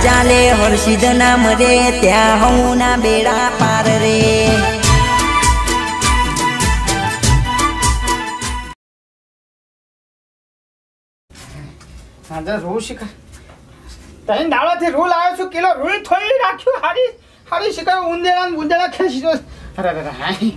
ચાલે હર્ષિદ નામ રે ત્યાં હું ના બેડા પાર રે આજે રૂ શીખા તઈ દાળાથી રૂ લાવ્યો છું કિલો રૂ થોડી રાખ્યું હારી હારી શીખા ઉંદેડા ને ઉંદેડા ખેંચી દો અરે અરે હાય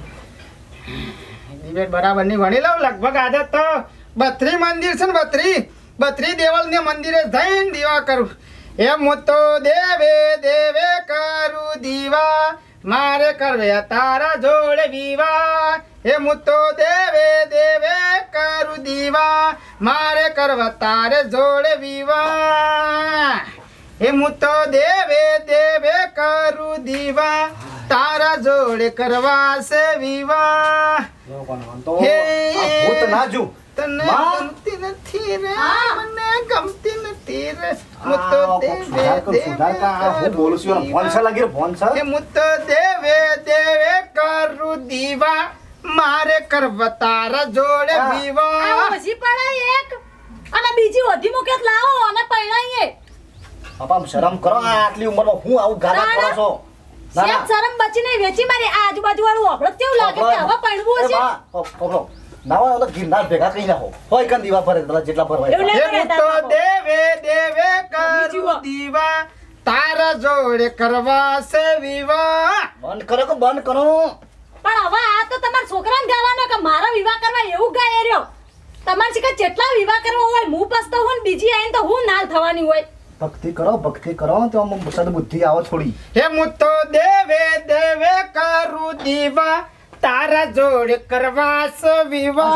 ડિબેટ બરાબર ની ભણી લઉં લગભગ આજે તો 32 મંદિર છે ને 32 દેવળ ને મંદિરે જઈને દીવા કરું એ હું તો દેવે દેવે કરું દીવા મારે કરવે તારા જોડે વિવાહ એ હું તો દેવે દેવે કરું દીવા મારે કરવા તારે જોડે વિવાહ એ હું તો દેવે દેવે કરું દીવા તારા જોડે કરવા છે વિવાહ હે ભૂત નાજુ તને ગમતી નથી રે મને ગમતી નથી રે હું તો દેવે હું બોલું છું ફોન છે લાગી ફોન છે એ હું તો દેવે દેવે કરું દીવા મારે કરવા તારા જોડે વિવાહ આ પછી પડાય એક અને બીજી ઓધી મુકેત લાવો અને પૈણાઈએ બાપા શરમ કરો આટલી ઉંમરમાં હું આવું ગાલા કરો છો ના શરમ બચીને વેચી મારી આજુબાજુ વાળું ઓબળત કેવું લાગે કે હવે પૈણવું છે ઓબળો નાવા તો ગિરનાર ભેગા કઈ ના હો હોય કન દીવા ભરે જેટલા ભરવાય એ તો દેવે દેવે કરું દીવા તારા જોડે કરવા છે વિવાહ બંધ કરો કે બંધ કરો પણ હવે આ તો તમારા છોકરાને ગાવાનો કે મારા વિવાહ કરવા એવું ગાય રહ્યો તમાર છે કે જેટલા વિવાહ કરવા હોય હું પસ્તો હું બીજી આઈને તો હું નાલ થવાની હોય ભક્તિ કરો તો સદબુદ્ધિ આવો થોડી હે હું તો દેવે દેવે કરું દીવા તારા જોડે કરવા છે વિવાહ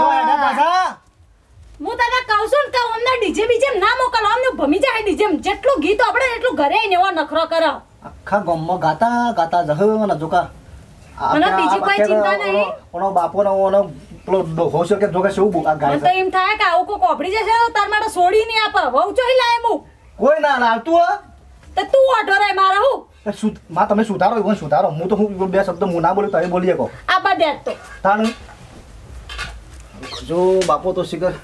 હું તને કહું છું કે અમને ડીજે બીજે ના મોકલો અમને ભમી જાય ડીજે જેટલું ગીત આપણે એટલું ઘરે આવીને એવો નખરો કરો આખા ગામમાં ગાતા જહ ન જોકા અને બીજી કોઈ ચિંતા નહીં ઓનો બાપો નો ઓનો પેલો હોશો કે જોકા શું આ ગાય તો એમ થાય કે આવું કોક ઓપડી જશે તાર માટે છોડી નહીં આપ વહુ ચોઈ લાય મુ કોઈ ના લાવતું હો તો તું ઓઢો રે મારા હું માં તમે સુધારો હું સુધારો હું તો હું બે શબ્દ હું ના બોલું તમે બોલી શકો આ બધે તો તાણ જો બાપો તો શિખર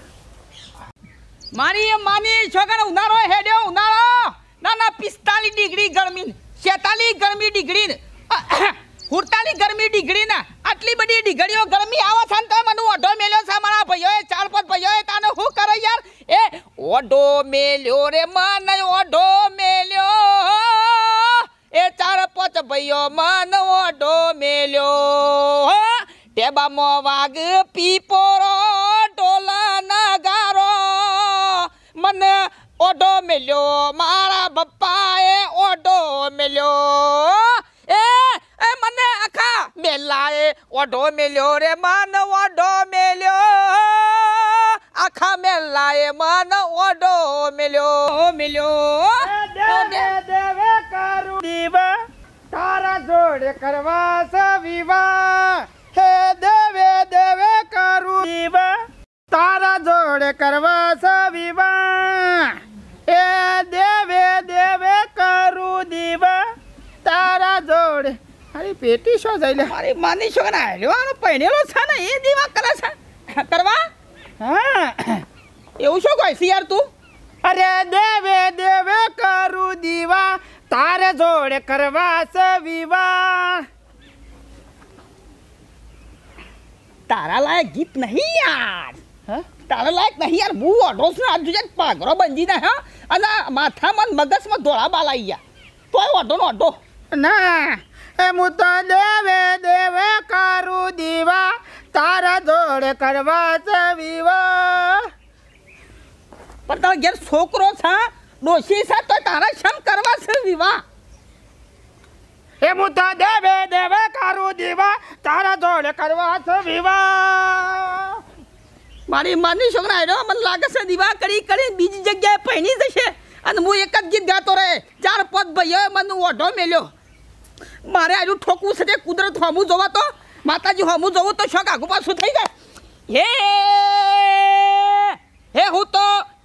માની છોકરા ઉનાળો હેડ્યો ઉનાળો ના 45 ડિગ્રી ગરમી 46 ગરમી ડિગ્રી 48 ગરમી ડિગ્રી ના આટલી બધી ડિગ્રીઓ ગરમી આવે છે ને તો મને ઓઢો મેલ્યો છે મારા ભાઈઓએ 4-5 ભાઈઓએ તાને શું કરે યાર એ ઓઢો મેલ્યો રે મને ઓઢો મેલ્યો એ 4-5 ભાઈઓ મન ઓઢો મેલ્યો ટેબામાં વાગ પીપોરો ઢોલા નગારો મને ઓઢો મેલ્યો મારા બપ્પાએ ઓઢો મેલ્યો એ મને આખા મેલાએ ઓઢો મેલ્યો રે મન ઓઢો મેલ્યો આખા મેલાએ મન ઓઢો મેલ્યો દેવે કરું દીવા તારા જોડે કરવા છે વિવાહ હે દેવે દેવે કરું દીવા તારા જોડે કરવા છે વિવાહ એ દેવે દેવે કરું દીવા તારા જોડે અરે પેટી શો જઈ લે મારી માની છોકરા હેલ્યો આનો પહેણેલો છે ને એ દીવા કરે છે કરવા હા એવું શું કહે છે યાર તું અરે દેવે દેવે કરું દીવા તારે જોડે કરવા છે વિવાહ તારા લાયક ગીત નહીં યાર હા તારા લાયક નહીં યાર બહુ ઓઢો છે આજ જોઈએ પાઘરો બંધી ના હા અને માથામાં મગજમાં ધોળા બાલ આવી ગયા તોય ઓઢો નો ઓઢો ના એ હું તો દેવે દેવે કરું દીવા તારા જોડે કરવા છે વિવાહ પણ તારા ઘેર છોકરો છે ડોશી છે તો તારા શમ કરવા છે વિવાહ એ હું તો દેવે દેવે કરું દીવા તારા જોડે કરવા છે વિવાહ મારી માની છોકરા આવ્યો મને લાગે છે દીવા કરી કરી બીજી જગ્યાએ પહેણી જશે અને હું એક જ ગીત ગાતો રહે 4-5 ભાઈઓએ મને ઓઢો મેલ્યો મારે આજુ ઠોકવું છે તે કુદરત હમું જોવા તો માતાજી હમું જોવું તો શોખ આગુ પાછું થઈ જાય હે હું તો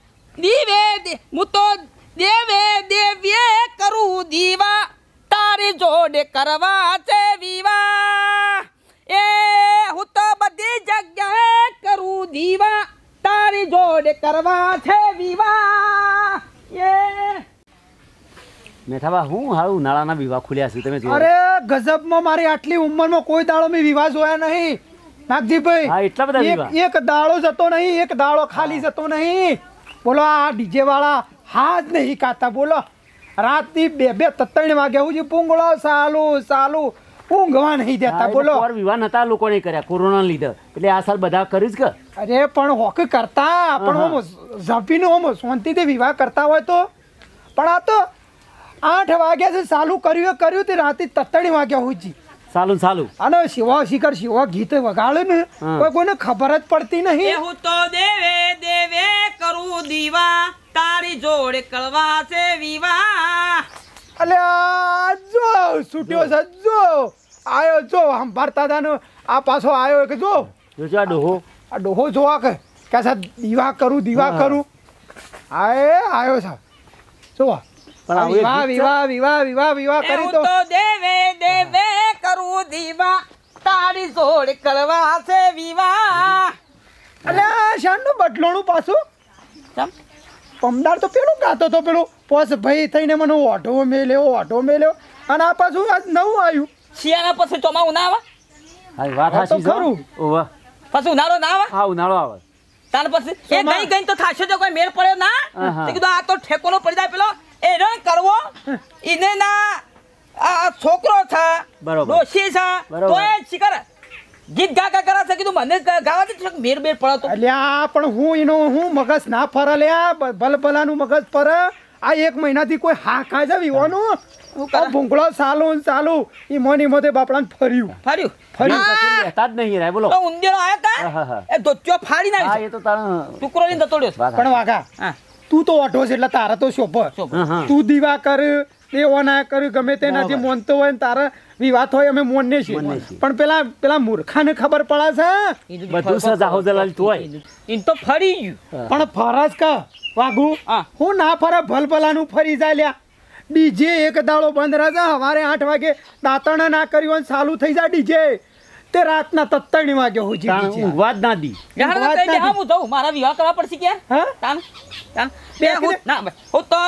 દેવે દેવે કરું દીવા તારી જોડે કરવા છે વિવાહ એ હું તો બધી જગ્યાએ કરું દીવા તારી જોડે કરવા છે વિવાહ એ મેઠાબા હું હારું ઉનાળાના વિવાહ ખુલ્યા છે તમે જોવો. અરે ગજબમાં મારી આટલી ઉંમરમાં કોઈ દાડો મેં વિવાહ જોયા નહીં નાગજીભાઈ. હા, એટલા બધા વિવાહ. એક દાડો જતો નહીં, એક દાડો ખાલી જતો નહીં. બોલો આ ડીજે વાળા હાથ નહીં કાતા. બોલો રાતની 2-3 વાગ્યા સુધી પૂંગળો ચાલુ ઊંઘવા નહીં દેતા. બોલો પર વિવાહ નતા લોકોને કર્યા કોરોના લીધે, એટલે આ સાલ બધા કર્યું જ કે. અરે પણ હોક કરતા પણ ઝપીને શાંતિથી વિવાહ કરતા હોય તો. પણ આ તો 8 વાગ્યા ચાલુ કર્યું તે રાતે 3 વાગ્યા સુધી. સાલું અને શિવા ગીત વગાડે ને કોઈને ખબર જ પડતી નહીં. હું તો દેવે કરું દીવા તારી જોડે કરવા છે વિવાહ. અલ્યા જો છૂટ્યો છે, જો આયો, જો સંભાળતા હતા ને આ પાછો આયો કે જો જોજો આ ડોહો. આ ડોહો જોવા કે છે દીવા કરું આયો છે. જો પણ આવું એક વિવાહ કરી હું તો તો દેવે કરું દીવા તારી જોડે કરવા છે વિવાહ. અલ્યા શાનનું બદલોણું પાછું. ચમ? પમદાર તો પેલું ગાતો તો પેલું પોસ ભાઈ થઈને મને ઓઢો મેલ્યો અને આ પાછું આજ નવું આવ્યું. શિયાળા પછી ચોમાવું ના આવે, હા વાત હા, તો હાચી છે. ખરું. ઓવા પછી ઉનાળો ના આવે. હા ઉનાળો આવે. તાર પછી એ ગઈ તો થાશે તો કોઈ મેળ પડ્યો ના. હા. તે કીધું આ તો ઠેકોનો પડી જાય પેલો એ રણ કરવો ઈને ના આ છોકરો છે બરોબર. ડોશી છે બરોબર. તો એ શિકર ગીત ગા કરે છે. કીધું મને ગાવાથી થોડોક મેર પડ્યો તો. અલ્યા પણ હું મગજ ના ફરે લ્યા ભલભલાનું મગજ ફરે. આ 1 મહિનાથી કોઈ હા ખાય છે વિવાનું ભૂંગળો ચાલુ ઈ મોની મોતે બાપડાને ફર્યું. ફર્યું લેતા જ નહીં રાય બોલો. તો ઉંદેરો આયા હા, તા હા. એ ધોત્યો ફાડી હા નાખ્યો એ તો તારા ટુકડો લઈને જતો રહ્યો. વાત પણ વાઘા હા તું તો ઓઢો છે એટલે તારા તો શોભ. હા, હા. તું દીવા કર દેવો ના કર ગમે તે નથી મોનતો હોય ને તારા વિવાહ હોય અમે મોનને છીએ. મોનને છીએ. પણ પેલા મૂર્ખાને ખબર પડે છે. બધું સજાહો જલાલી તું હોય. ઈન તો ફરી ગયું. પણ ફરજ કા વાઘુ હા. હું ના ફરે ભલભલાનું ફરી જાય લ્યા. ડીજે એક દાડો બંધ રહે છે. સવારે 8 વાગે દાંતણ ના કર્યું અને ચાલુ થઈ જાય ડીજે તે રાતના 3 વાગે હોય છે તાણ ડીજે. ઊંઘવા જ ના દી. યાર વાત કઈ દે નથી. હું જાઉં મારા વિવાહ કરવા પડશે કે હા? તાન બે હું ના હું તો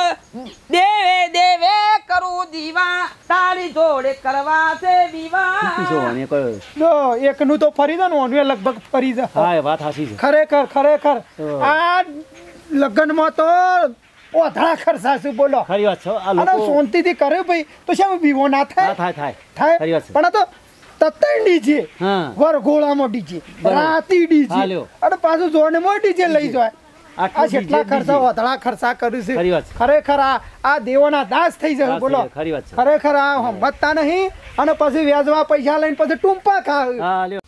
દેવે કરું દીવા તારી જોડે કરવા છે વિવાહ. જો અને કોઈ જો એકનું તો ફરી જાય ને ઓનું લગભગ ફરી જાય. હા એ વાત સાચી છે. ખરેખર તો. આ લગ્નમાં તો ઓધળા ખર્ચા છે. બોલો ખરી વાત છે. આ અને લોકો શાંતિથી કરે ભાઈ તો શા વિવો ના હા, થાય થાય ખરી વાત છે. પણ આ તો તત્તર ડીજે હા. વરઘોડામાં ડીજે બરાબર. રાતી ડીજે હા, લ્યો. અને પાછું જોડે માં ડીજે લઈ જાય. આટલું આ જેટલા DJ. ખર્ચા ઓધળા ખર્ચા કર્યું ખરી છે વાત છે. ખરેખર આ દેવોના દાસ થઈ જાય. દાસ બોલો થઈ જાય, ખરી વાત છે. ખરેખર આ સમજતા નહીં અને પછી વ્યાજવા પૈસા લઈને પછી ટૂંપા ખાવ. હા લ્યો.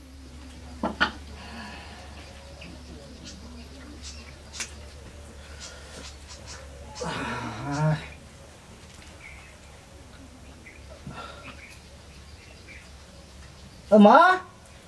માં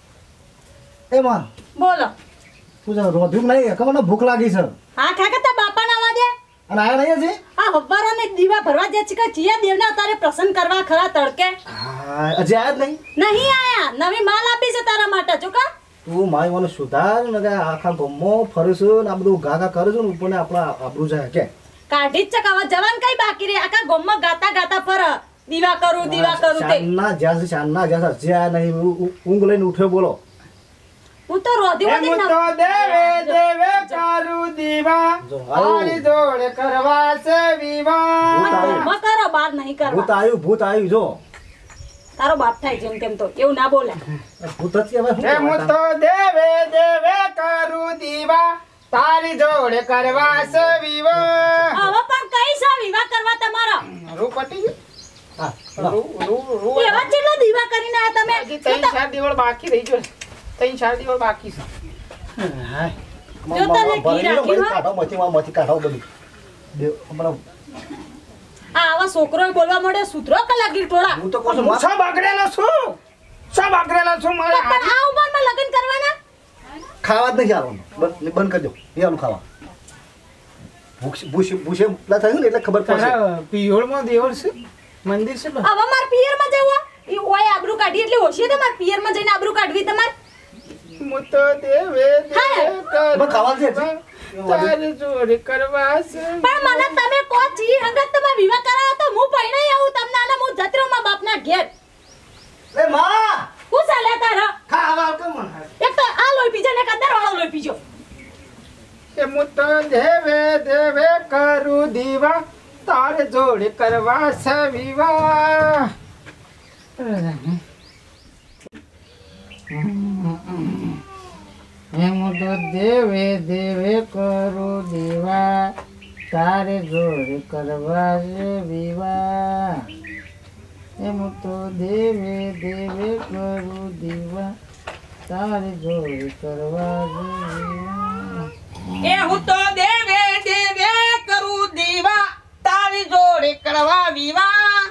બોલો તું છે રોધ્યું નહીં કે મને ભૂખ લાગી છે હા કાકા તા બાપા ના વાદે અને આયા નહીં હજી? આ હવારાને દીવા ભરવા જે છે કે ચિયા દેવના તારે પ્રસન્ન કરવા ખરા તડકે હા, હજી આયા જ નહીં. નહીં આયા નવી માલ આપી છે તારા માટે જો કા તું મારી મને સુધાર ને કે આખા ગામમાં ફરું છું ને આ બધું ગાગા કરું છું ને ઉપર આપણા આબરૂ જાય કે કાઢી જ ચકાવા જવાન કઈ બાકી રે આખા ગોમમાં ગાતા ફર દીવા કરું તે શાનના જ્યાં હજી આયા નહીં ઊંઘ લઈને ઉઠ્યો બોલો હું તો રોધી એમ વધી તો દેવે કરું દીવા જો આયું. તારી જોડે કરવા છે વિવાહ. ગોમમાં કરો બાર નહીં કરવા ભૂત આવ્યું જો તારો બાપ થાય જેમ તેમ તો એવું ના બોલે ભૂત જ કહેવાય. એમ તો દેવે કરું દીવા તારી જોડે કરવા છે વિવાહ. હવે પણ કઈ છે વિવાહ કરવા તમારા રૂ પટી ગયું? હા, રૂ એવા કેટલા દીવા કરીને આ તમે હજી 3-4 દિવસ બાકી રહી ગયો છે. 3-4 દિવસ બાકી છે. હાય. જો તને ઘી ભરી લો, રાખ્યું બધી હોય? કાઢો, માંથી કાઢો બધું. હમણાં આ આવા છોકરો બોલવા મળે સૂત્રો કલાકી ટોળા હું તો કહું છું, હું માં- શું બગડેલો છું? શું બગડેલો છું મારે પણ આ ઉંમરમાં લગ્ન કરવાના ખાવા જ નહીં આવવાનું. બંધ કરી દો એનું ખાવા. ભૂસે પેલા થયું ને એટલે ખબર પડશે. તારા પિયોળમાં દેવળ છે મંદિર છે બસ. હવે માર પિયરમાં જવું ઈ ઓય આબરૂ કાઢી એટલે હોશી તમાર પિયરમાં જઈને આબરૂ કાઢવી તમાર હું તો દેવે પણ ખાવાનું છે હજી. તારી જોડે કરવા છે પણ મને તમે કો જી હંગત તમે વિવાહ કરાવો તો હું પૈણે તારે જોડે કરવા છે વિવાહ. હું તો દેવે દેવે કરું દેવા તારે જોડે કરવા છે વિવાહ. હું તો દેવે દેવે કરું દેવા તારે જોડે કરવા છે વિવાહ. એ હું તો દેવે દેવે કરું દીવા તારી જોડે કરવા વિવાહ.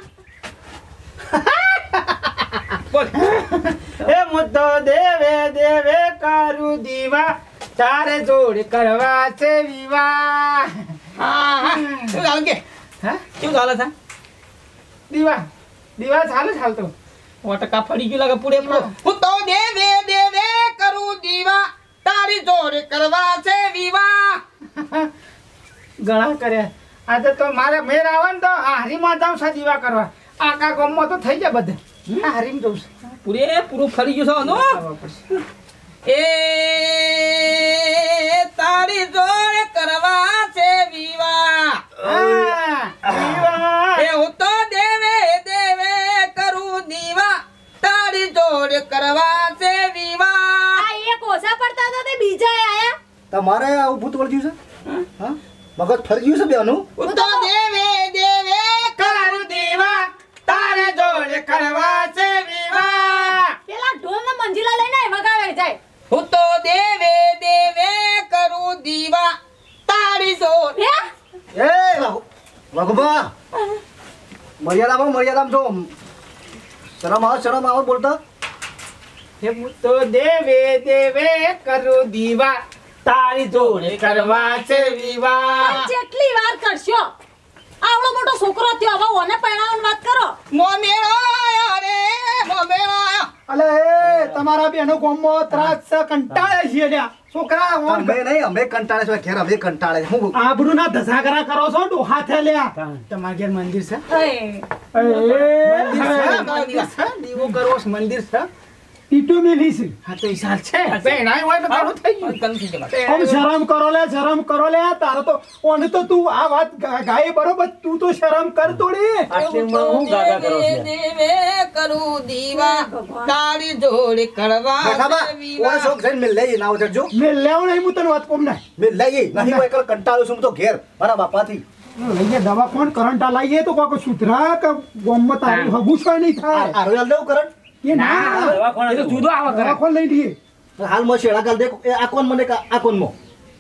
બોલ. એ હું તો દેવે દેવે કરું દીવા તારે જોડે કરવા છે વિવાહ. હા શું ચાલે કે હા શું ચાલે છે દીવા દીવા ચાલુ ચાલતો. ટકા ફરી ગયું લાગે પૂરેપૂરો. હું તો દેવે દેવે કરું દીવા તારી જોડે કરવા છે વિવાહ. ઘણા કર્યા. આજે તો મારે મેર આવે ને તો હારીમાં જાઉં છે દીવા કરવા. આખા ગામમાં તો થઈ જાય બધે. હારીમાં જઉં છું. પૂરેપૂરું ફરી ગયું છે આનો. એ તારી જોડે કરવા છે વિવાહ. વિવાહ. એ હું તો દેવે દેવે કરું દીવા તારી જોડે કરવા છે વિવાહ. આ એક ઓછા પડતા હતા તે બીજા આયા. તમારે આવું ભૂત વળગ્યું છે હા મગજ ફરી ગયું છે બેનું. હું તો દેવે દેવે કરું દીવા તારે જોડે કરવા છે વિવાહ. પેલા ઢોલ ને મંજીલા લઈને વગાડે જાય. હું તો દેવે દેવે કરું દીવા તારી જોડે. હે એ વગભા મર્યાદામાં જો શરમ આવો બોલતા. હે હું તો દેવે દેવે કરું દીવા તારી જોડે કરવા છે વિવાહ. જેટલી વાર કરશો આવડો મોટો છોકરો થયો હવે ઓને પરણાવવાની વાત કરો. મોમેરો આયો રે મોમેરો આયો. અલે એ તમારા બેનો ગોમો ત્રાસ છે કંટાળે છે લ્યા. છોકરા ઓન અમે નહીં અમે કંટાળે છે ઘેર અમે કંટાળે છે. હું આબરૂના ધસાકરા કરો છો ડો હાથે લ્યા. તમારા ઘેર મંદિર છે? મંદિર છે? દીવો કરવો છે, મંદિર છે? ઈટો મેલી છે. હા તો ઈશાલ છે. પહેણાય હોય તો ઘણું થઈ ગયું. હવે શરમ કરો લે તારો તો ઓને તો તું આ વાત ગાય બરોબર તું તો શરમ કર તોડી. દેવે દેવે કરું દીવા તારી જોડે કરવા ખાબા છે ઓને વિવાહ. શોખ છે મિલ લઈ ના ઉતરજો મેં લેવ નહીં હું તને વાત કોમ ના મિલ લઈ નહીં હું એકલ કંટાળું છું હું તો ઘેર મારા બાપાથી. લઈએ દવા કોણ કરંટ લાવીએ તો કોઈ સુધરા કે ગોમમાં તારું હગું છે નહીં થાય. આરોગ્ય લેવું કરંટ એ ના એ તો જુદો આવે કરે. દવા કોણ લઈ લઈએ. હાલમાં શેડા કાલ દેખ એ આ કોણ મને આ કોણમાં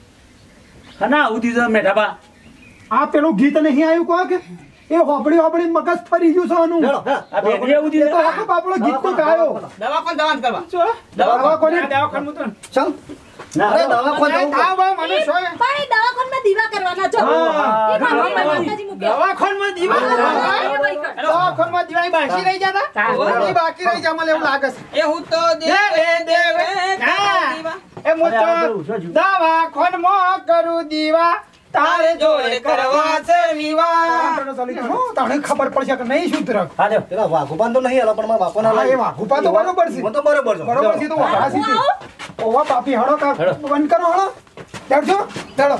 આ પેલું ગીત નહીં આવ્યું કહો કે એ હોબળી મગજ ફરી ગયું છે આનું. હેડો એ તો આખો બાપડો ગીત તો ગાયો. દવા કોણ દવાન કરવા. દવા કોને દવાખાનું તો ચમ અરે દવા કોણ જાઉં આ બા મને શું પણ એ દવાખાનામાં દીવા કરવાના છો. હા. એ બાપા માતાજી મૂક્યા. દવાખાનમાં દીવા દવાખાનમાં દીવા બાકી રહી જતા એ બાકી રહી જા મને એવું લાગે છે. એ હું તો દેવે દેવે કરું દીવા એ હું તો દવાખાનમાં કરું દીવા તારે જોડે કરવા છે વિવાહ. તને ખબર પડશે કે નહીં શું તરફ પેલા વાઘુપાન તો નહીં હલો પણ મારા બાપાના હા, એ વાઘુપા તો બરોબર છે. મને તો બરોબર છે બરોબર છે તો વાઘા સીધી. ઓવા બાપી હળો કા બંધ કરો હળો બેઠજો ચાલો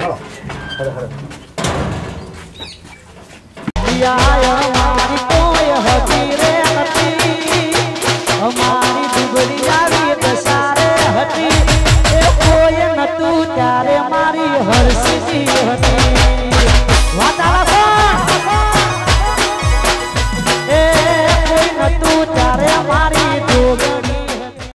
અમારી દુબળી આવી દસારે હતી એ કોઈ નતું ત્યારે મારી હરસી હતી.